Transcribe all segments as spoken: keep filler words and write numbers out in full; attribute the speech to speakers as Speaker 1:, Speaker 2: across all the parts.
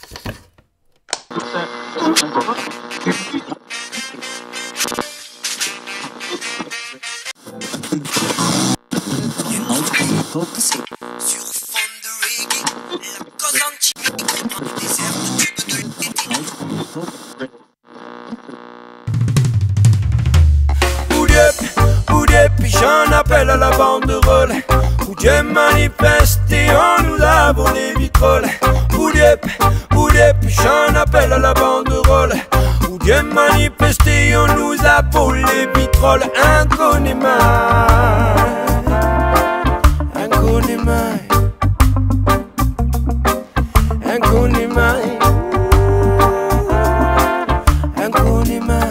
Speaker 1: Sur fond de reggae, la cause antique, désert de tube de l'été.
Speaker 2: Oudiep, oudiep, j'en appelle à la banderole. Oudiep manifesté, on nous a volé vitrolles. Oudiep, oudiep, j'en appelle à la banderole. Oudiep manifesté, on nous a volé vitrolles. Inconnément, inconnément, inconnément, inconnément.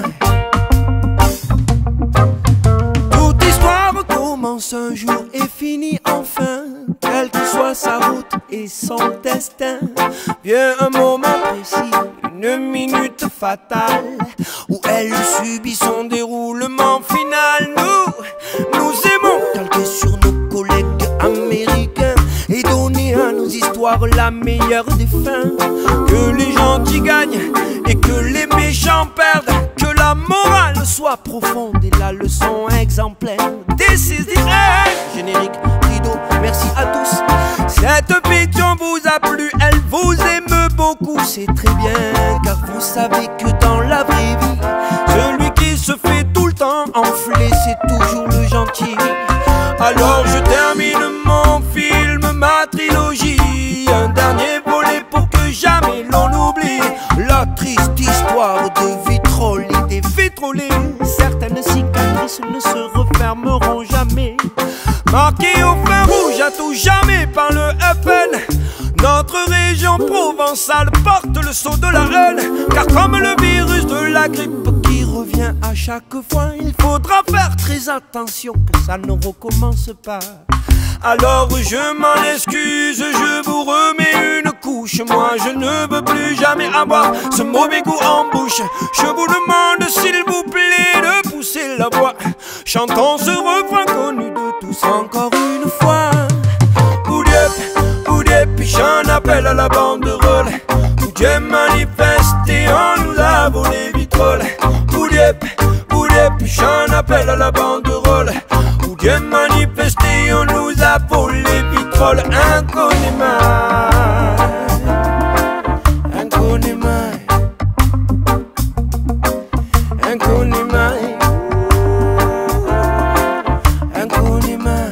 Speaker 2: Toute histoire commence un jour et finit enfin, quelle que soit sa route et son destin. Vient un moment précis, une minute fatale, où elle subit son déroulement final. Nous, nous aimons calquer sur nos collègues américains et donner à nos histoires la meilleure des fins. Que les gentils gagnent et que les méchants perdent, que la morale soit profonde et la leçon exemplaire. Décider, générique, rideau, merci à tous. Cette fiction vous a plu, elle vous aime beaucoup, c'est très bien, car vous savez que dans la vraie vie, celui qui se fait tout le temps enfler, c'est toujours le gentil. Alors je termine mon film, ma trilogie, un dernier volet pour que jamais l'on oublie la triste histoire de vitrolles et des vitrolés. Certaines cicatrices ne se refermeront jamais, marquées au fer rouge à tout jamais par le F N. Notre région provençale porte le sceau de la haine, car comme le virus de la grippe qui revient à chaque fois, il faudra faire très attention que ça ne recommence pas. Alors je m'en excuse, je vous remets une couche. Moi je ne veux plus jamais avoir ce mauvais goût en bouche. Je vous demande s'il vous plaît de pousser la voix. Chantons ce refrain connu de tous encore une fois. Oudiep, oudiep, j'en appelle à la banderole. Oudiep manifesté, on nous a volé vitrolles. Oudiep, oudiep, j'en appelle à la banderole. Oudiep manifesté, on nous a volé vitrolles. Inconnément, inconnément, inconnément, inconnément.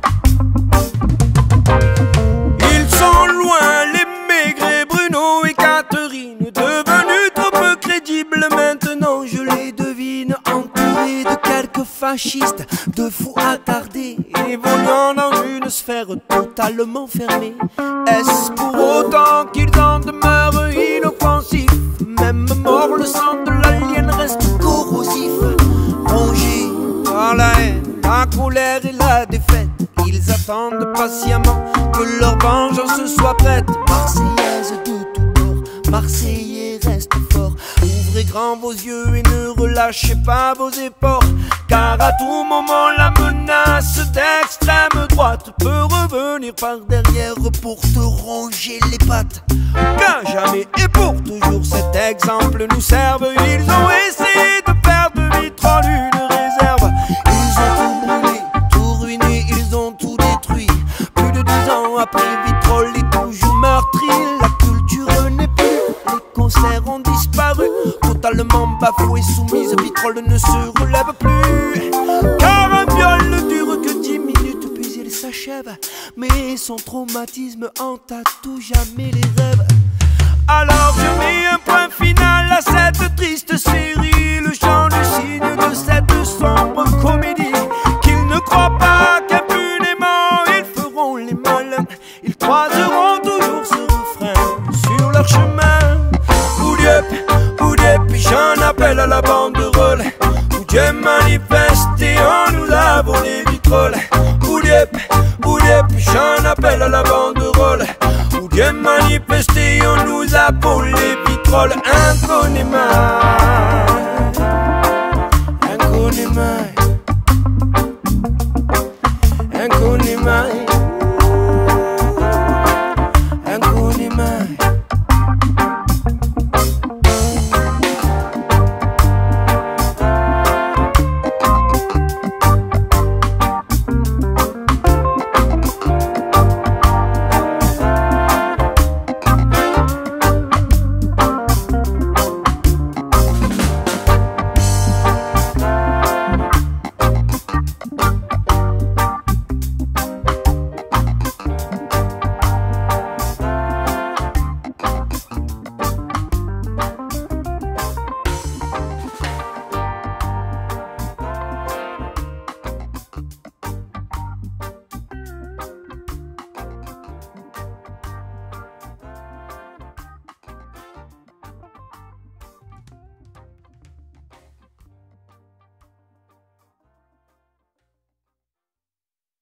Speaker 2: Ils sont loin, les Maigret, Bruno et Catherine, devenus trop peu crédibles maintenant, je les devine, entourés de quelques fascistes, de fous attardés, évoluant dans une sphère totalement fermée. Est-ce pour autant qu'ils en demeurent inoffensifs? Même mort, le sang de l'alien reste corrosif. Rongés par la haine, la colère et la défaite, ils attendent patiemment que leur vengeance soit prête. Marseillaise de tout bord, Marseillais reste fort. Ouvrez grand vos yeux et ne relâchez pas vos efforts, car à tout moment la menace d'extrême droite peut revenir par derrière pour te ronger les pattes. Qu'à jamais et pour toujours cet exemple nous serve. Ils ont essayé de faire de vitrolles une réserve. Ils ont tout brûlé, tout ruiné, ils ont tout détruit. Plus de dix ans après, vitrolles est toujours meurtri. La culture n'est plus, les concerts ont disparu, totalement bafouée, soumise, vitrolles ne se relève plus. Car un viol ne dure que dix minutes puis il s'achève, mais son traumatisme hante à tout jamais les rêves. Alors je mets un point final à cette triste série, le chant du cygne de cette sombre comédie. Qu'ils ne croient pas qu'impunément ils feront les malins, ils croiseront toujours ce refrain sur leur chemin. Oudiep, oudiep, j'en appelle à la banderole. Oudiep manifesté, on nous a volé vitrolles. Oudiep, oudiep, j'en appelle à la banderole. Oudiep manifesté, on nous a volé vitrolles. Inconnément.